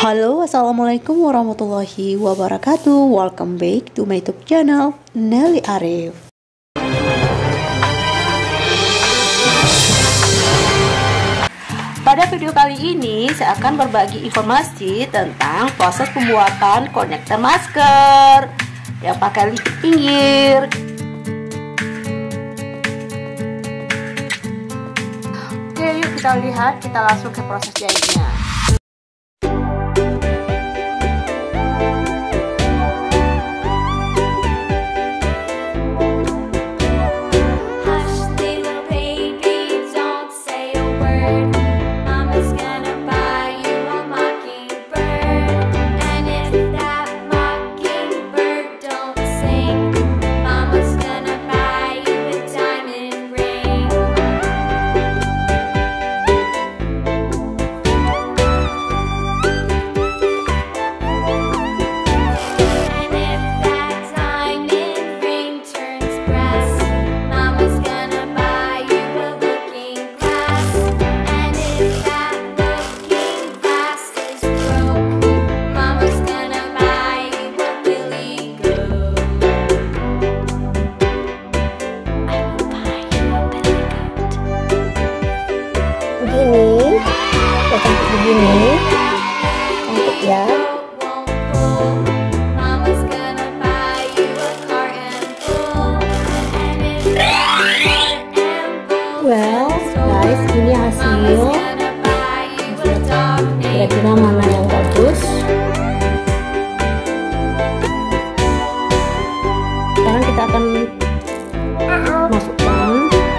Halo, assalamualaikum warahmatullahi wabarakatuh. Welcome back to my YouTube channel Nelly Arif. Pada video kali ini saya akan berbagi informasi tentang proses pembuatan konektor masker yang pakai lipit pinggir. Oke, yuk kita lihat, kita langsung ke proses jahitnya. Begini, cantik ya. Well guys, ini hasil. Kira-kira mana yang bagus? Sekarang kita akan masukkan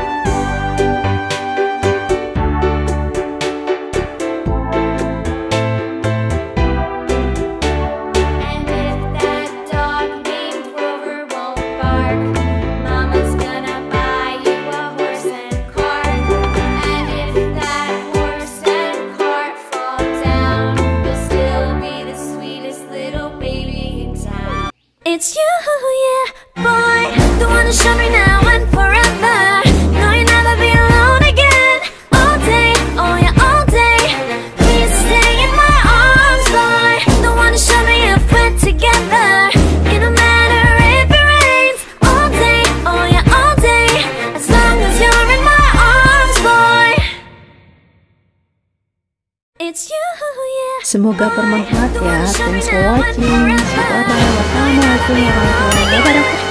It's you, yeah, boy. The one to show me now and forever. No, you'll never be alone again. All day, oh yeah, all day. Please stay in my arms, boy. The one to show me if we're together. It don't matter if it rains. All day, oh yeah, all day. As long as you're in my arms, boy. It's you, yeah. Semoga bermanfaat ya. Thanks for watching. Assalamualaikum warahmatullahi wabarakatuh.